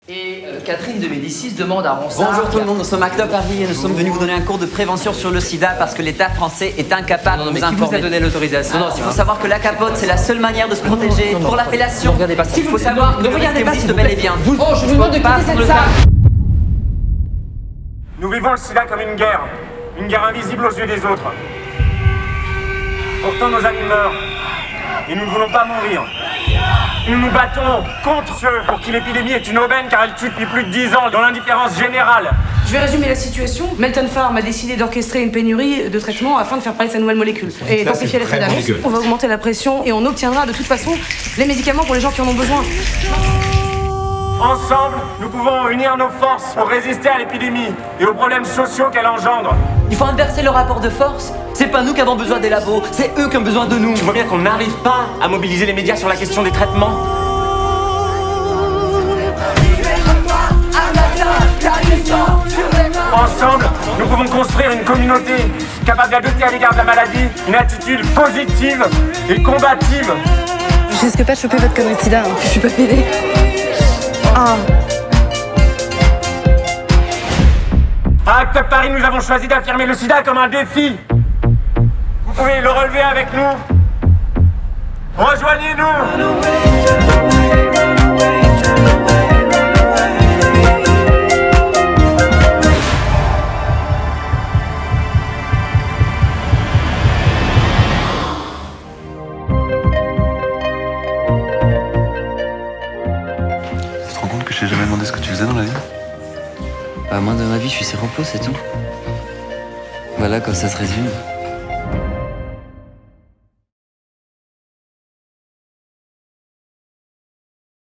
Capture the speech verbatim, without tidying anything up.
Et euh, Catherine de Médicis demande à Ronsard... Bonjour tout le monde, nous sommes Acte Paris et nous sommes venus vous donner un cours de prévention sur le sida parce que l'État français est incapable Non, non, de mais nous qui vous informer. a donné l'autorisation? Non, non, il faut savoir que la capote c'est la seule manière de se protéger non, non, pour non, l'appellation. ne regardez pas ça. Il faut savoir que Ne le regardez risque pas, existe s'il vous bel et plaît. bien. Vous- Oh, je vous demande de pas quitter sur cette le salle. Nous vivons le sida comme une guerre, une guerre invisible aux yeux des autres. Pourtant nos amis meurent, et nous ne voulons pas mourir. Nous nous battons contre ceux pour qui l'épidémie est une aubaine car elle tue depuis plus de dix ans dans l'indifférence générale. Je vais résumer la situation. Melton Farm a décidé d'orchestrer une pénurie de traitements afin de faire parler de sa nouvelle molécule. Et d'amplifier l'effet d'annonce. On va augmenter la pression et on obtiendra de toute façon les médicaments pour les gens qui en ont besoin. Ensemble, nous pouvons unir nos forces pour résister à l'épidémie et aux problèmes sociaux qu'elle engendre. Il faut inverser le rapport de force. C'est pas nous qui avons besoin des labos, c'est eux qui ont besoin de nous. Tu vois bien qu'on n'arrive pas à mobiliser les médias sur la question des traitements. Ensemble, nous pouvons construire une communauté capable d'adopter à l'égard de la maladie une attitude positive et combative. Je risque pas de choper votre connerie de sida, hein. Je suis pas pédée. Ah. À Acte Paris, nous avons choisi d'affirmer le sida comme un défi. Vous pouvez le relever avec nous. Rejoignez-nous. Tu te rends compte que je t'ai jamais demandé ce que tu faisais dans la vie? Bah moi dans ma vie je suis séropos, c'est tout. Voilà, comme ça se résume.